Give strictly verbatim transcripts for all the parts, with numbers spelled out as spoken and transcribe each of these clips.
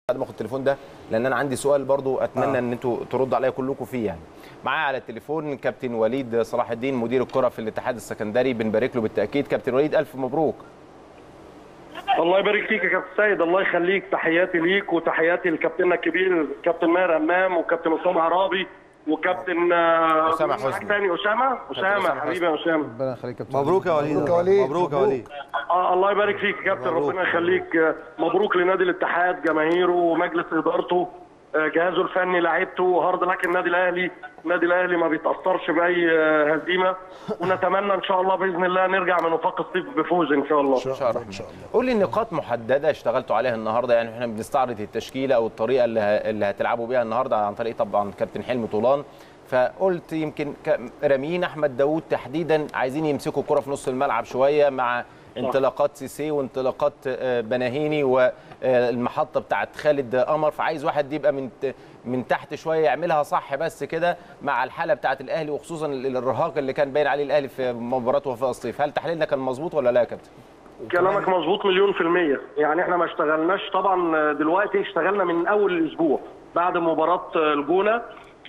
بعد ما اخد التليفون ده، لان انا عندي سؤال برضو اتمنى آه. ان انتوا تردوا عليا كلكم فيه. يعني معايا على التليفون كابتن وليد صلاح الدين مدير الكره في الاتحاد السكندري، بنبارك له بالتاكيد. كابتن وليد الف مبروك. الله يبارك فيك يا كابتن سيد، الله يخليك. تحياتي ليك وتحياتي لكابتننا الكبير كابتن ماهر امام وكابتن اسامه عرابي وكابتن اسامه حسني ثاني اسامه اسامه حبيبي يا اسامه. ربنا يخليك يا كابتن. مبروك يا وليد. مبروك يا وليد. مبروك يا وليد. آه الله يبارك فيك يا كابتن، ربنا يخليك. مبروك لنادي الاتحاد، جماهيره ومجلس ادارته، جهازه الفني، لعيبته، هارد لك النادي الاهلي. النادي الاهلي ما بيتاثرش باي هزيمه، ونتمنى ان شاء الله باذن الله نرجع من وفاق الصيف بفوز ان شاء الله. ان شاء الله. قول لي نقاط محدده اشتغلتوا عليها النهارده، يعني احنا بنستعرض التشكيله او الطريقه اللي اللي هتلعبوا بيها النهارده عن طريق طبعا كابتن حلمي طولان، فقلت يمكن رامين احمد داوود تحديدا عايزين يمسكوا الكره في نص الملعب شويه مع انطلاقات سيسي وانطلاقات بناهيني والمحطه بتاعت خالد قمر، فعايز واحد يبقى من من تحت شويه يعملها صح بس كده مع الحاله بتاعت الاهلي، وخصوصا الارهاق اللي كان باين عليه الاهلي في مباراه وفاق الصيف. هل تحليلنا كان مظبوط ولا لا يا كابتن؟ كلامك مظبوط مليون في المية. يعني احنا ما اشتغلناش طبعا دلوقتي، اشتغلنا من اول الاسبوع بعد مباراه الجونه.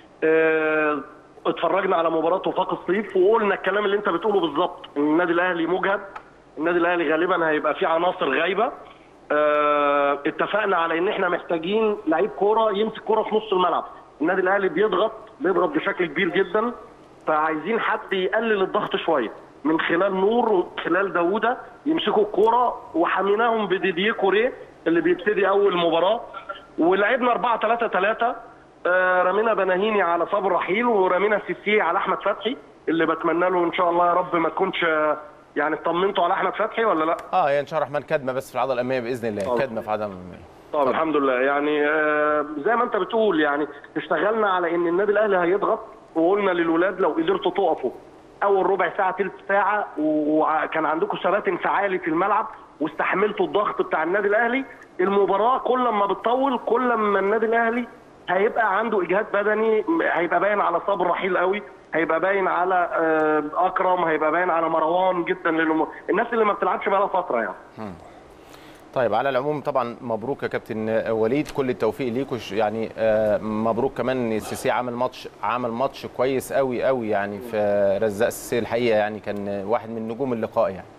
اه اتفرجنا على مباراه وفاق الصيف وقلنا الكلام اللي انت بتقوله بالظبط، ان النادي الاهلي مجهد، النادي الاهلي غالبا هيبقى فيه عناصر غايبه. اه اتفقنا على ان احنا محتاجين لعيب كوره يمسك كوره في نص الملعب. النادي الاهلي بيضغط بيضغط بشكل كبير جدا، فعايزين حد يقلل الضغط شويه من خلال نور ومن خلال داوودة يمسكوا الكوره، وحميناهم بديديه كوريه اللي بيبتدي اول مباراه، ولعبنا أربعة ثلاثة ثلاثة. آه رمينا بناهيني على صابر رحيل ورمينا سيسي على احمد فتحي، اللي بتمنى له ان شاء الله يا رب ما تكونش يعني اطمنتوا على احمد فتحي ولا لا؟ اه يعني ان شاء الله الرحمن كدمه بس في العضله الاماميه باذن الله، كدمه في العضله الاماميه. طب الحمد لله. يعني آه زي ما انت بتقول، يعني اشتغلنا على ان النادي الاهلي هيضغط، وقلنا للولاد لو قدرتوا تقفوا اول ربع ساعه ثلث ساعه وكان عندكم ثبات انفعالي في الملعب واستحملتوا الضغط بتاع النادي الاهلي، المباراه كل ما بتطول كل ما النادي الاهلي هيبقى عنده اجهاد بدني، هيبقى باين على صبر رحيل قوي، هيبقى باين على اكرم، هيبقى باين على مروان جدا، للم... الناس اللي ما بتلعبش بقى لها فتره يعني. طيب على العموم طبعا مبروك يا كابتن وليد، كل التوفيق ليكوا. يعني مبروك كمان سيسي، عمل ماتش عمل ماتش كويس قوي قوي يعني في رزاق سيسي الحقيقه، يعني كان واحد من نجوم اللقاء يعني.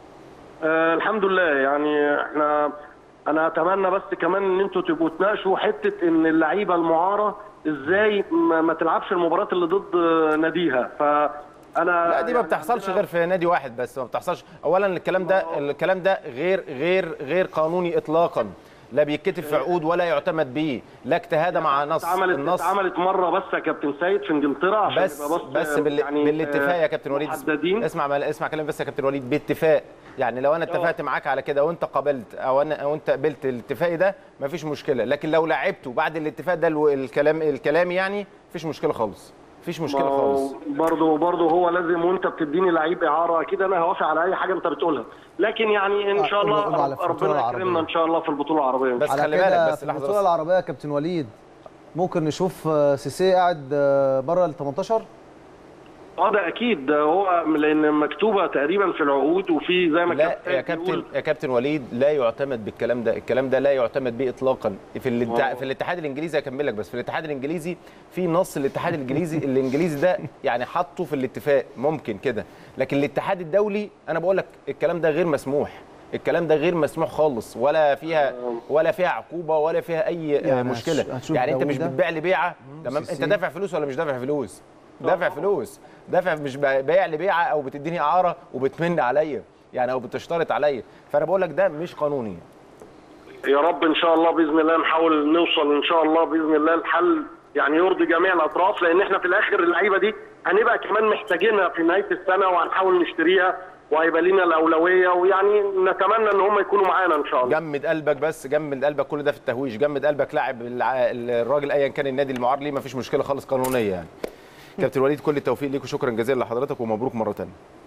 آه الحمد لله. يعني احنا انا اتمنى بس كمان ان انتوا تبقوا تناقشوا حته ان اللعيبه المعاره ازاي ما تلعبش المباريات اللي ضد ناديها. ف انا لا دي ما بتحصلش غير في نادي واحد بس، ما بتحصلش. اولا الكلام ده الكلام ده غير غير غير قانوني اطلاقا، لا بيتكتب في عقود ولا يعتمد به، لا اجتهاد مع نص. اتعملت النص اتعملت مره بس يا كابتن سيد في انجلترا عشان بس بس, بس بال... يعني بالاتفاق يا كابتن وليد. محددين. اسمع اسمع كلامي بس يا كابتن وليد، باتفاق. يعني لو انا اتفقت معاك على كده وانت قبلت او انا او انت قبلت الاتفاق ده مفيش مشكله، لكن لو لعبته بعد الاتفاق ده الكلام الكلام يعني مفيش مشكله خالص، مفيش مشكله خالص. برضه برضه هو لازم، وانت بتديني لعيب اعاره اكيد انا هوافق على اي حاجه انت بتقولها، لكن يعني ان شاء الله ربنا يكرمنا ان شاء الله في البطوله العربيه. بس خلي بالك بس لحظه، البطوله العربيه يا كابتن وليد ممكن نشوف سيسي قاعد بره ال تمنتاشر؟ اه ده اكيد، هو لان مكتوبه تقريبا في العقود وفي زي ما لا يا كابتن يا كابتن وليد لا يعتمد بالكلام ده، الكلام ده لا يعتمد به اطلاقا. في الاتحاد في الاتحاد الانجليزي هكمل لك بس، في الاتحاد الانجليزي في نص الاتحاد الانجليزي الانجليزي ده يعني حطه في الاتفاق ممكن كده، لكن الاتحاد الدولي انا بقول لك الكلام ده غير مسموح، الكلام ده غير مسموح خالص، ولا فيها ولا فيها عقوبه ولا فيها اي يعني مشكله. يعني انت مش بتبيع لي بيعه، تمام؟ انت دافع فلوس ولا مش دافع فلوس؟ دافع فلوس، دافع، مش بايع لي بيعه او بتديني اعاره وبتمن عليا يعني او بتشترط عليا، فانا بقول لك ده مش قانوني. يا رب ان شاء الله باذن الله نحاول نوصل ان شاء الله باذن الله لحل يعني يرضي جميع الاطراف، لان احنا في الاخر اللعيبه دي هنبقى كمان محتاجينها في نهايه السنه وهنحاول نشتريها وهيبقى لنا الاولويه، ويعني نتمنى ان هم يكونوا معانا ان شاء الله. جمد قلبك بس، جمد قلبك، كل ده في التهويش، جمد قلبك. لاعب الراجل ايا كان النادي المعار ليه مفيش مشكله خالص قانونيه يعني. كابتن وليد كل التوفيق ليك وشكرا جزيلا لحضرتك ومبروك مره ثانيه.